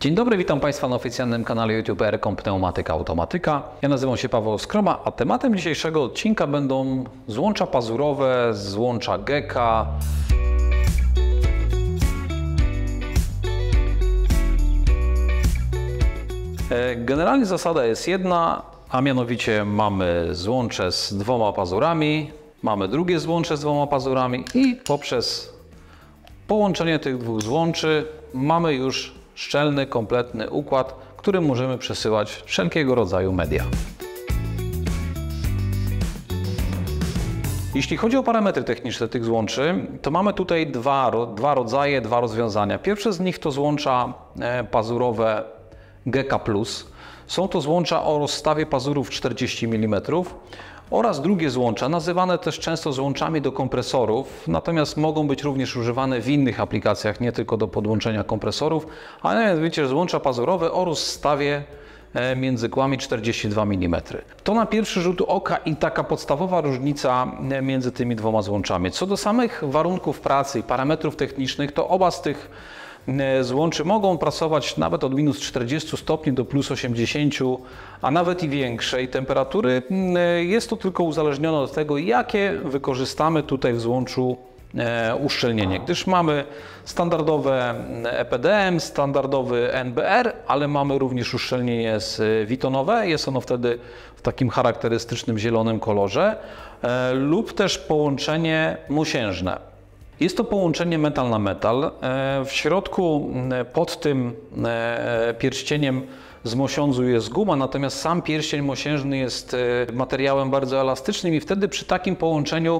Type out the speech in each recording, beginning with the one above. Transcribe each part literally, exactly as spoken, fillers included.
Dzień dobry, witam Państwa na oficjalnym kanale YouTube R-Comp Pneumatyka Automatyka. Ja nazywam się Paweł Skroma, a tematem dzisiejszego odcinka będą złącza pazurowe, złącza Geka. Generalnie zasada jest jedna, a mianowicie mamy złącze z dwoma pazurami, mamy drugie złącze z dwoma pazurami i poprzez połączenie tych dwóch złączy mamy już szczelny, kompletny układ, którym możemy przesyłać wszelkiego rodzaju media. Jeśli chodzi o parametry techniczne tych złączy, to mamy tutaj dwa, dwa rodzaje, dwa rozwiązania. Pierwsze z nich to złącza pazurowe Geka Plus. Są to złącza o rozstawie pazurów czterdzieści milimetrów oraz drugie złącza, nazywane też często złączami do kompresorów, natomiast mogą być również używane w innych aplikacjach, nie tylko do podłączenia kompresorów, a mianowicie złącza pazurowe o rozstawie między kłami czterdzieści dwa milimetry. To na pierwszy rzut oka i taka podstawowa różnica między tymi dwoma złączami. Co do samych warunków pracy i parametrów technicznych, to oba z tych złączy mogą pracować nawet od minus czterdziestu stopni do plus osiemdziesięciu, a nawet i większej temperatury. Jest to tylko uzależnione od tego, jakie wykorzystamy tutaj w złączu uszczelnienie, gdyż mamy standardowe E P D M, standardowy N B R, ale mamy również uszczelnienie z witonowe. Jest ono wtedy w takim charakterystycznym zielonym kolorze lub też połączenie mosiężne. Jest to połączenie metal na metal. W środku pod tym pierścieniem z mosiądzu jest guma, natomiast sam pierścień mosiężny jest materiałem bardzo elastycznym i wtedy przy takim połączeniu,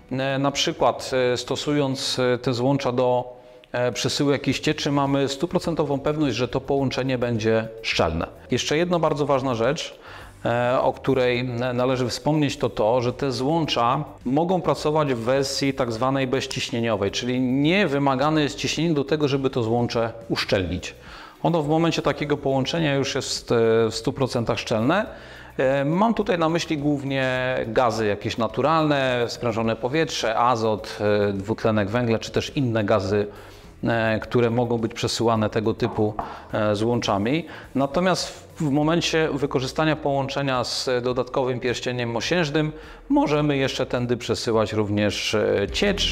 na przykład stosując te złącza do przesyłu jakiejś cieczy, mamy stuprocentową pewność, że to połączenie będzie szczelne. Jeszcze jedna bardzo ważna rzecz, o której należy wspomnieć, to to, że te złącza mogą pracować w wersji tak zwanej bezciśnieniowej, czyli nie wymagane jest ciśnienie do tego, żeby to złącze uszczelnić. Ono w momencie takiego połączenia już jest w stu procentach szczelne. Mam tutaj na myśli głównie gazy jakieś naturalne, sprężone powietrze, azot, dwutlenek węgla, czy też inne gazy, które mogą być przesyłane tego typu złączami. Natomiast w momencie wykorzystania połączenia z dodatkowym pierścieniem mosiężnym możemy jeszcze tędy przesyłać również ciecz.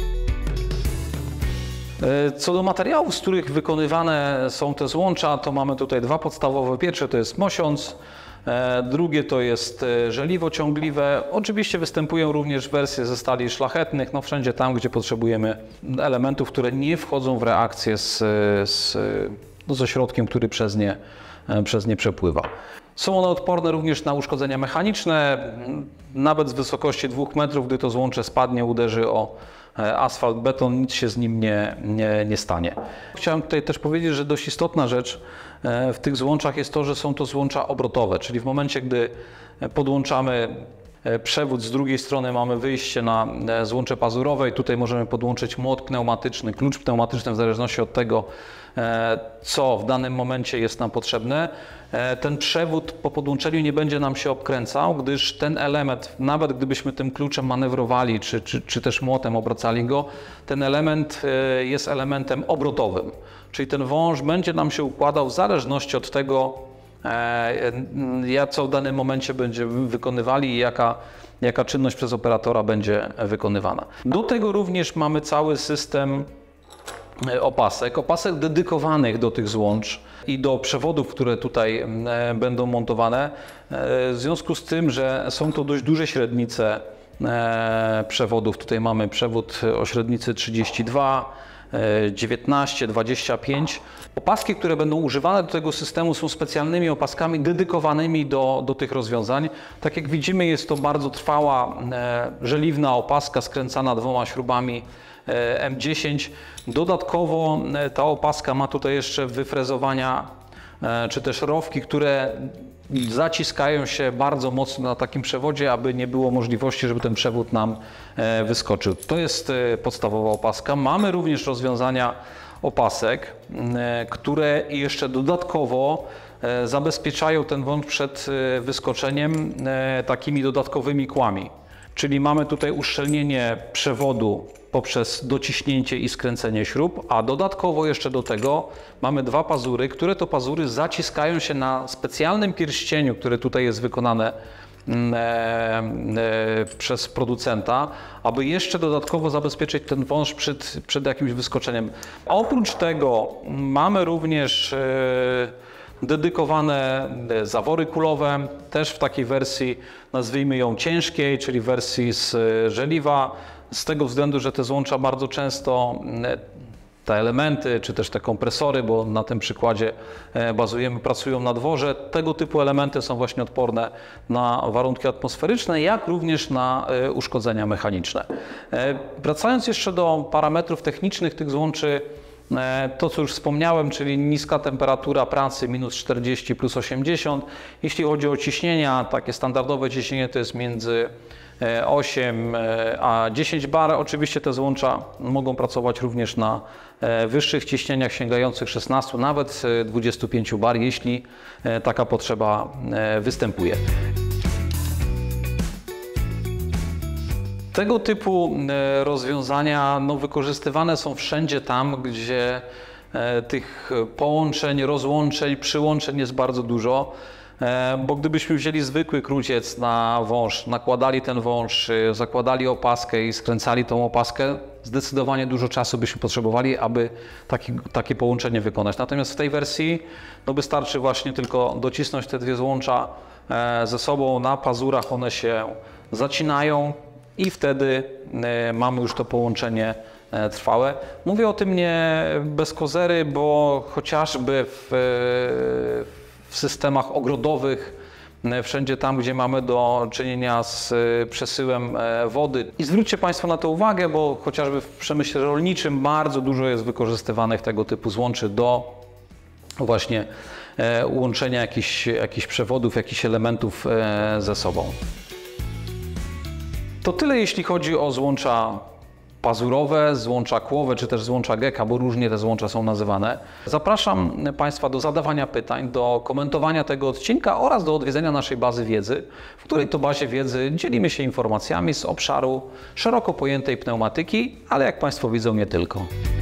Co do materiałów, z których wykonywane są te złącza, to mamy tutaj dwa podstawowe. Pierwsze to jest mosiądz, drugie to jest żeliwo ciągliwe. Oczywiście występują również wersje ze stali szlachetnych, no wszędzie tam, gdzie potrzebujemy elementów, które nie wchodzą w reakcję z, z, no ze środkiem, który przez nie, przez nie przepływa. Są one odporne również na uszkodzenia mechaniczne, nawet z wysokości dwóch metrów, gdy to złącze spadnie, uderzy o asfalt, beton, nic się z nim nie, nie, nie stanie. Chciałem tutaj też powiedzieć, że dość istotna rzecz w tych złączach jest to, że są to złącza obrotowe, czyli w momencie, gdy podłączamy przewód, z drugiej strony mamy wyjście na złącze pazurowe i tutaj możemy podłączyć młot pneumatyczny, klucz pneumatyczny w zależności od tego, co w danym momencie jest nam potrzebne. Ten przewód po podłączeniu nie będzie nam się obkręcał, gdyż ten element, nawet gdybyśmy tym kluczem manewrowali, czy, czy, czy też młotem obracali go, ten element jest elementem obrotowym. Czyli ten wąż będzie nam się układał w zależności od tego, co w danym momencie będziemy wykonywali i jaka, jaka czynność przez operatora będzie wykonywana. Do tego również mamy cały system opasek, opasek dedykowanych do tych złącz i do przewodów, które tutaj będą montowane. W związku z tym, że są to dość duże średnice przewodów, tutaj mamy przewód o średnicy trzydzieści dwa, dziewiętnaście, dwadzieścia pięć. Opaski, które będą używane do tego systemu, są specjalnymi opaskami dedykowanymi do, do tych rozwiązań. Tak jak widzimy, jest to bardzo trwała, żeliwna opaska skręcana dwoma śrubami M dziesięć. Dodatkowo ta opaska ma tutaj jeszcze wyfrezowania czy też rowki, które zaciskają się bardzo mocno na takim przewodzie, aby nie było możliwości, żeby ten przewód nam wyskoczył. To jest podstawowa opaska. Mamy również rozwiązania opasek, które jeszcze dodatkowo zabezpieczają ten wąż przed wyskoczeniem takimi dodatkowymi kłami. czyli mamy tutaj uszczelnienie przewodu poprzez dociśnięcie i skręcenie śrub, a dodatkowo jeszcze do tego mamy dwa pazury, które to pazury zaciskają się na specjalnym pierścieniu, które tutaj jest wykonane e, e, przez producenta, aby jeszcze dodatkowo zabezpieczyć ten wąż przed, przed jakimś wyskoczeniem. A oprócz tego mamy również e, dedykowane zawory kulowe, też w takiej wersji, nazwijmy ją ciężkiej, czyli wersji z żeliwa, z tego względu, że te złącza bardzo często, te elementy, czy też te kompresory, bo na tym przykładzie bazujemy, pracują na dworze, tego typu elementy są właśnie odporne na warunki atmosferyczne, jak również na uszkodzenia mechaniczne. Wracając jeszcze do parametrów technicznych tych złączy, to, co już wspomniałem, czyli niska temperatura pracy, minus czterdzieści, plus osiemdziesiąt. Jeśli chodzi o ciśnienia, takie standardowe ciśnienie to jest między osiem a dziesięć bar. Oczywiście te złącza mogą pracować również na wyższych ciśnieniach sięgających szesnastu, nawet dwudziestu pięciu bar, jeśli taka potrzeba występuje. Tego typu rozwiązania no, wykorzystywane są wszędzie tam, gdzie tych połączeń, rozłączeń, przyłączeń jest bardzo dużo, bo gdybyśmy wzięli zwykły kruciec na wąż, nakładali ten wąż, zakładali opaskę i skręcali tą opaskę, zdecydowanie dużo czasu byśmy potrzebowali, aby taki, takie połączenie wykonać. Natomiast w tej wersji no, wystarczy właśnie tylko docisnąć te dwie złącza ze sobą, na pazurach one się zacinają, i wtedy mamy już to połączenie trwałe. Mówię o tym nie bez kozery, bo chociażby w, w systemach ogrodowych, wszędzie tam, gdzie mamy do czynienia z przesyłem wody. I zwróćcie Państwo na to uwagę, bo chociażby w przemyśle rolniczym bardzo dużo jest wykorzystywanych tego typu złączy do właśnie łączenia jakichś, jakichś przewodów, jakichś elementów ze sobą. To tyle, jeśli chodzi o złącza pazurowe, złącza kłowe, czy też złącza geka, bo różnie te złącza są nazywane. Zapraszam Państwa do zadawania pytań, do komentowania tego odcinka oraz do odwiedzenia naszej bazy wiedzy, w której to bazie wiedzy dzielimy się informacjami z obszaru szeroko pojętej pneumatyki, ale jak Państwo widzą, nie tylko.